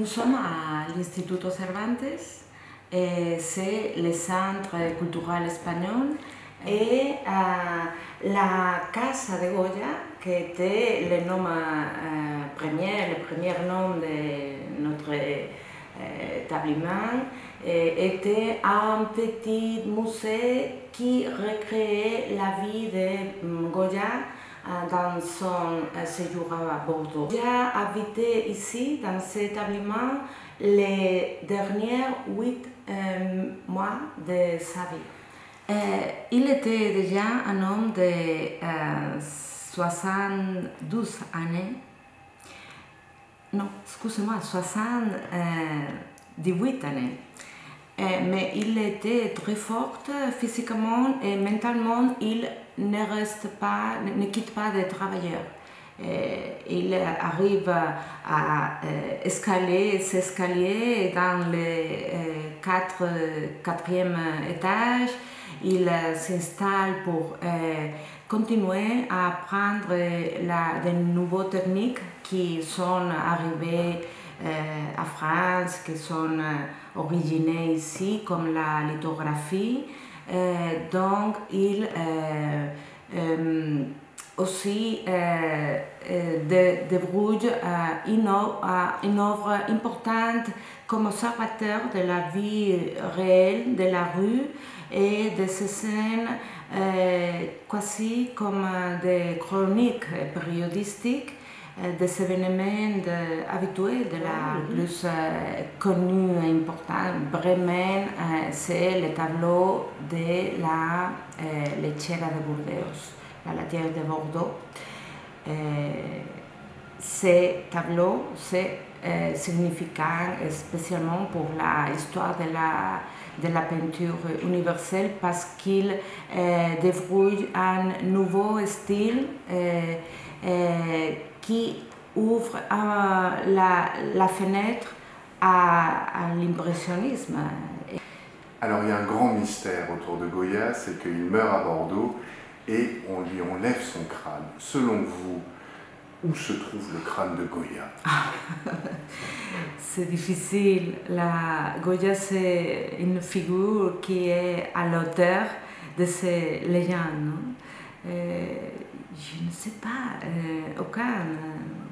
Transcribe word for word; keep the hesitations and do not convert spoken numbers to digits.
Nous sommes à l'Instituto Cervantes, et c'est le centre culturel espagnol, et euh, la Casa de Goya, qui était le nom euh, premier, le premier nom de notre euh, établissement, était un petit musée qui recréait la vie de Goya dans son séjour à Bordeaux. J'ai habité ici, dans cet établissement, les derniers huit euh, mois de sa vie. Euh, il était déjà un homme de euh, soixante-douze années. Non, excusez-moi, soixante-dix-huit années. Euh, mais il était très fort physiquement et mentalement. Il ne reste pas, ne quitte pas de travailler. Euh, il arrive à, à euh, escalader ces escaliers dans le euh, quatre, quatrième étage. Il euh, s'installe pour euh, continuer à apprendre la, de nouvelles techniques qui sont arrivées euh, à France, qui sont euh, originées ici, comme la lithographie. Euh, donc, il euh, euh, aussi euh, euh, débrouille euh, une, une œuvre importante comme observateur de la vie réelle de la rue et de ces scènes euh, quasi comme des chroniques périodistiques des événements de, habituels de la plus euh, connue et importante. Vraiment, euh, c'est le tableau de la euh, lechera de Burdeos, la laitière de Bordeaux. Euh, ce tableau, c'est euh, significant spécialement pour l'histoire de la, de la peinture universelle parce qu'il euh, débrouille un nouveau style euh, euh, qui ouvre euh, la, la fenêtre à, à l'impressionnisme. Alors il y a un grand mystère autour de Goya, c'est qu'il meurt à Bordeaux et on lui enlève son crâne. Selon vous, où se trouve le crâne de Goya? C'est difficile. La Goya, c'est une figure qui est à l'auteur de ces légendes. Non? Euh, je ne sais pas, euh, aucun.